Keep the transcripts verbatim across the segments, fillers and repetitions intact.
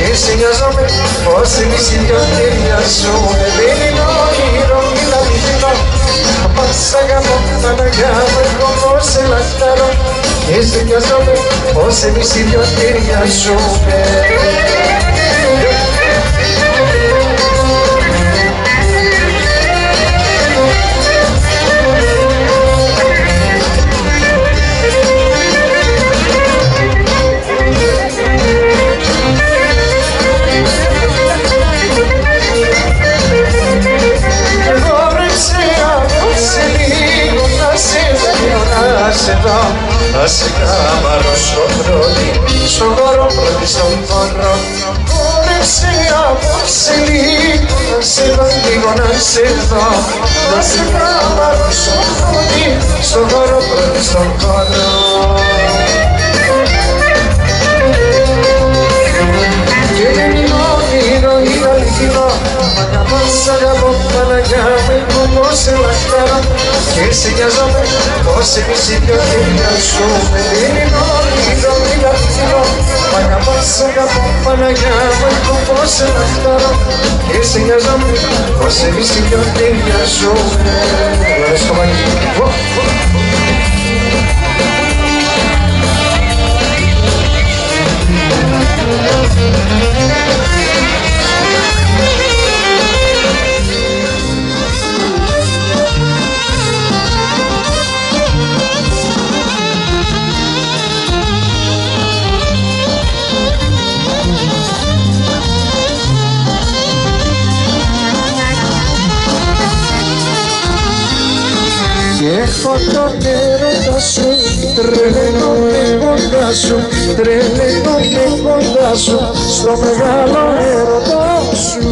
και σε νοιάζομαι πως εμείς οι δυο ταιριάζουμε. Δεν είναι όνειρο, είναι αληθινό, μα σ' αγαπώ, Παναγιά μου, εγώ πως σε λαχταρώ και σε νοιάζομαι πως εμείς οι δυο ταιριάζουμε. Να σε καμαρώσω πρώτη, στον χώρο πρώτη, στον χώρο. Χόρεψε απόψε λίγο, να σε δω λίγο, να σε δω. Να σε καμαρώσω πρώτη, στον χώρο πρώτη, στον χώρο. Και δεν είναι όνειρο, είναι αληθινό, μα αγαπώ, σ' αγαπώ, Παναγιά μου, εγώ πως σε λαχταρώ και σε νοιάζομαι πως εμείς οι δυο ταιριάζουμε. Δεν είναι όνειρο, είναι αληθινό, μα αγαπώ, σ' αγαπώ, Παναγιά μου, εγώ πως σε λαχταρώ και σε νοιάζομαι πως εμείς οι δυο ταιριάζουμε. Ευχαριστώ πολύ. Και έχω τον έρωτα σου, τρελαίνομαι κοντά σου, τρελαίνομαι κοντά σου, στο μεγάλο έρωτα σου.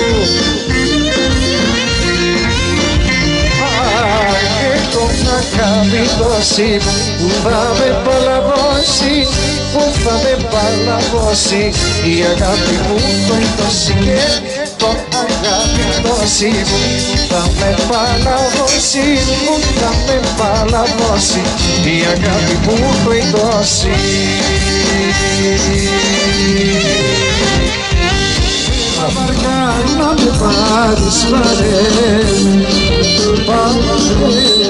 Και έχω αγάπη τόση που θα με παλαβώσει, που θα με παλαβώσει, η αγάπη μου το τόση και το αγάπη τόση που θα με παλαβώσει, που θα με παλαβώσει, η αγάπη μου το τόση. Αμαργά να με πάρεις πάρε με, πάρε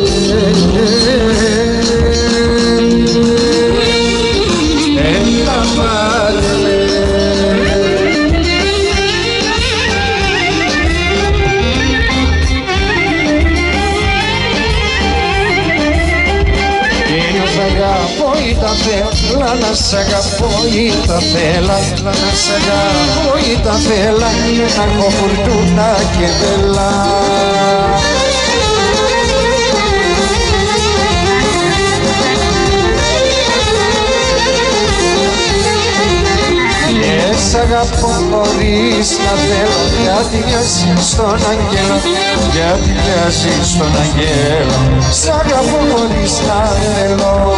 έλα πάρε με. Θέλα να σ' αγαπώ ήταν θέλα, να σ' αγαπώ ήταν θέλα, να έχω φουρτούνα και βέλα. Και σ' αγαπώ χωρίς να θέλω, γιατί μοιάζει στον αγγέλο, γιατί μοιάζει στον αγγέλο. Σ' αγαπώ χωρίς να θέλω.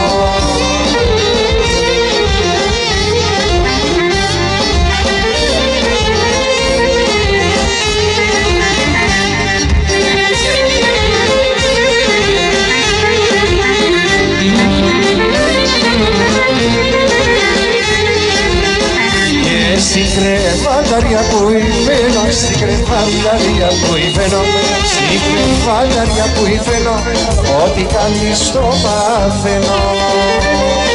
Στην κρεβάταρια που υφαίνω, στην κρεβάταρια που υφαίνω, στην κρεβάταρια που υφαίνω, ό,τι κάνεις το παθαίνω.